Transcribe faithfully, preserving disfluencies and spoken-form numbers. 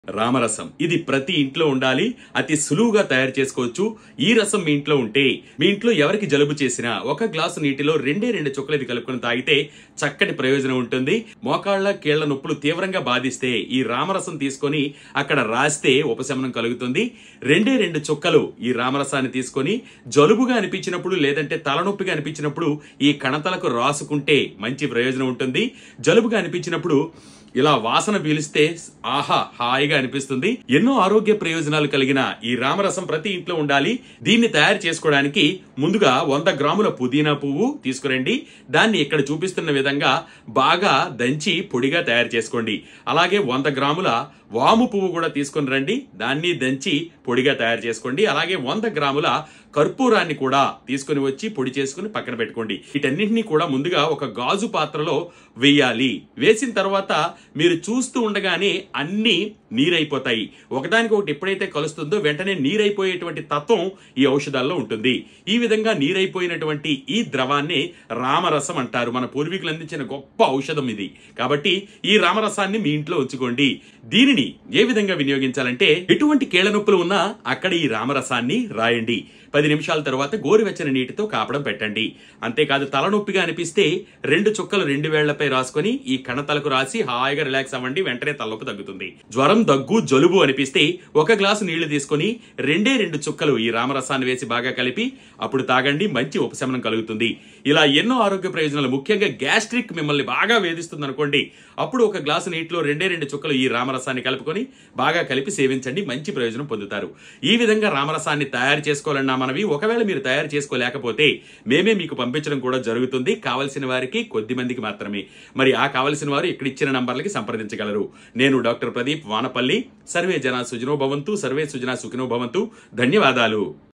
రామరసం ఇది ప్రతి ఇంట్లో ఉండాలి. అతి సులువుగా తయారు చేసుకోవచ్చు. ఈ రసం మీ ఇంట్లో ఉంటే మీ ఇంట్లో ఎవరికి జలుబు చేసినా ఒక గ్లాసు నీటిలో రెండే రెండు చుక్కలు ఇది కలుపుకొని తాగితే చక్కటి ప్రయోజనం ఉంటుంది. మోకాళ్ళ కీళ్ల నొప్పులు తీవ్రంగా బాధిస్తే ఈ రామరసం తీసుకొని అక్కడ రాస్తే ఉపశమనం కలుగుతుంది. రెండే రెండు చుక్కలు ఈ రామరసాన్ని తీసుకొని జలుబుగా అనిపించినప్పుడు లేదంటే తలనొప్పిగా అనిపించినప్పుడు ఈ కణతలకు రాసుకుంటే మంచి ప్రయోజనం ఉంటుంది. జలుబుగా అనిపించినప్పుడు ఇలా వాసన పీలిస్తే ఆహా హాయిగా అనిపిస్తుంది. ఎన్నో ఆరోగ్య ప్రయోజనాలు కలిగిన ఈ రామరసం ప్రతి ఇంట్లో ఉండాలి. దీన్ని తయారు చేసుకోవడానికి ముందుగా వంద గ్రాముల పుదీనా పువ్వు తీసుకురండి. దాన్ని ఇక్కడ చూపిస్తున్న విధంగా బాగా దంచి పొడిగా తయారు చేసుకోండి. అలాగే వంద గ్రాముల వాము పువ్వు కూడా తీసుకుని రండి. దాన్ని దంచి పొడిగా తయారు చేసుకోండి. అలాగే వంద గ్రాముల కర్పూరాన్ని కూడా తీసుకుని వచ్చి పొడి చేసుకుని పక్కన పెట్టుకోండి. వీటన్నింటినీ కూడా ముందుగా ఒక గాజు పాత్రలో వేయాలి. వేసిన తర్వాత మీరు చూస్తూ ఉండగానే అన్ని నీరైపోతాయి. ఒకదానికి ఒకటి ఎప్పుడైతే కలుస్తుందో వెంటనే నీరైపోయేటువంటి తత్వం ఈ ఔషధాల్లో ఉంటుంది. ఈ విధంగా నీరైపోయినటువంటి ఈ ద్రవాన్ని రామరసం అంటారు. మన పూర్వీకులు అందించిన గొప్ప ఔషధం ఇది. కాబట్టి ఈ రామరసాన్ని మీ ఇంట్లో ఉంచుకోండి. దీనిని ఏ విధంగా వినియోగించాలంటే ఎటువంటి కీళ్ల నొప్పులు ఉన్నా అక్కడ ఈ రామరసాన్ని రాయండి. పది నిమిషాల తర్వాత గోరువెచ్చని నీటితో కాపడం పెట్టండి. అంతేకాదు తలనొప్పిగా అనిపిస్తే రెండు చుక్కలు రెండు వేళ్లపై రాసుకొని ఈ కణతలకు రాసి హాయిగా రిలాక్స్ అవ్వండి. వెంటనే తలనొప్పి తగ్గుతుంది. జ్వరం, దగ్గు, జలుబు అనిపిస్తే ఒక గ్లాసు నీళ్లు తీసుకొని రెండే రెండు చుక్కలు ఈ రామరసాన్ని వేసి బాగా కలిపి అప్పుడు తాగండి. మంచి ఉపశమనం కలుగుతుంది. ఇలా ఎన్నో ఆరోగ్య ప్రయోజనాలు, ముఖ్యంగా గ్యాస్ట్రిక్ మిమ్మల్ని బాగా వేధిస్తుంది అనుకోండి, అప్పుడు ఒక గ్లాసు నీటిలో రెండే రెండు చుక్కలు ఈ రామరసాన్ని కలుపుకొని బాగా కలిపి సేవించండి. మంచి ప్రయోజనం పొందుతారు. ఈ విధంగా రామరసాన్ని తయారు చేసుకోవాలన్నా మనవి ఒకవేళ మీరు తయారు చేసుకోలేకపోతే మేమే మీకు పంపించడం కూడా జరుగుతుంది. కావలసిన వారికి కొద్ది మందికి మాత్రమే. మరి ఆ కావలసిన వారు ఇక్కడ ఇచ్చిన నంబర్లకి సంప్రదించగలరు. నేను డాక్టర్ ప్రదీప్ వానపల్లి. సర్వే జన సుజనో భవంతు, సర్వే సుజన సుఖినో భవంతు. ధన్యవాదాలు.